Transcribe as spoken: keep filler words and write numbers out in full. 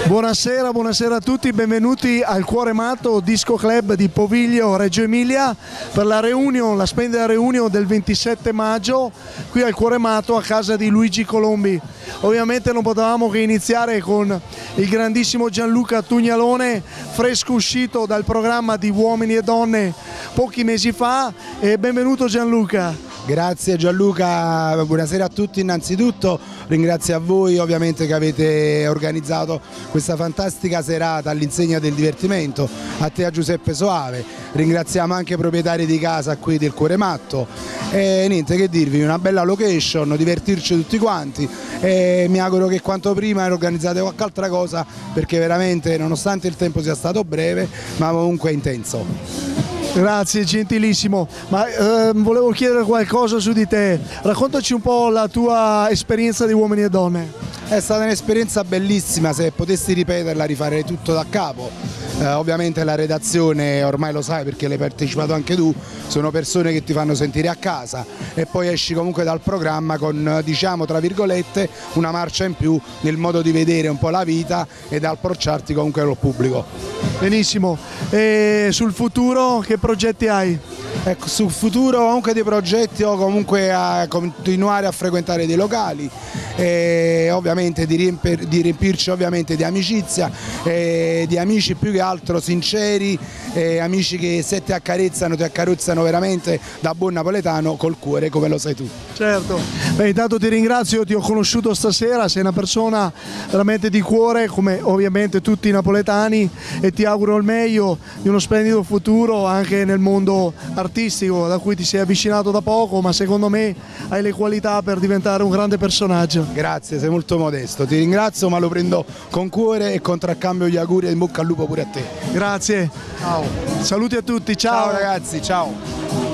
Buonasera, buonasera a tutti, benvenuti al Cuore Matto Disco Club di Poviglio, Reggio Emilia, per la reunion, la splendida reunion del ventisette maggio qui al Cuore Matto a casa di Luigi Colombi. Ovviamente non potevamo che iniziare con il grandissimo Gianluca Tugnalone, fresco uscito dal programma di Uomini e Donne pochi mesi fa, e benvenuto Gianluca. Grazie Gianluca, buonasera a tutti. Innanzitutto ringrazio a voi ovviamente che avete organizzato questa fantastica serata all'insegna del divertimento, a te, a Giuseppe Soave, ringraziamo anche i proprietari di casa qui del Cuore Matto e niente che dirvi, una bella location, divertirci tutti quanti e mi auguro che quanto prima organizzate qualche altra cosa perché veramente nonostante il tempo sia stato breve ma comunque intenso. Grazie, gentilissimo. Ma eh, volevo chiedere qualcosa su di te. Raccontaci un po' la tua esperienza di Uomini e Donne. È stata un'esperienza bellissima, se potessi ripeterla rifarei tutto da capo. Eh, ovviamente la redazione ormai lo sai perché l'hai partecipato anche tu, sono persone che ti fanno sentire a casa e poi esci comunque dal programma con, diciamo tra virgolette, una marcia in più nel modo di vedere un po' la vita e da approcciarti comunque col pubblico. Benissimo, e sul futuro che progetti hai? Ecco, sul futuro comunque dei progetti o comunque a continuare a frequentare dei locali e ovviamente di, riempir, di riempirci ovviamente di amicizia, e di amici più che altro sinceri, e amici che se ti accarezzano ti accarezzano veramente da buon napoletano col cuore come lo sei tu. Certo, beh, intanto ti ringrazio, ti ho conosciuto stasera, sei una persona veramente di cuore come ovviamente tutti i napoletani e ti auguro il meglio di uno splendido futuro anche nel mondo artistico da cui ti sei avvicinato da poco, ma secondo me hai le qualità per diventare un grande personaggio. Grazie, sei molto modesto, ti ringrazio ma lo prendo con cuore e contraccambio gli auguri e in bocca al lupo pure a te. Grazie, Ciao. Saluti a tutti, ciao, Ciao ragazzi, ciao.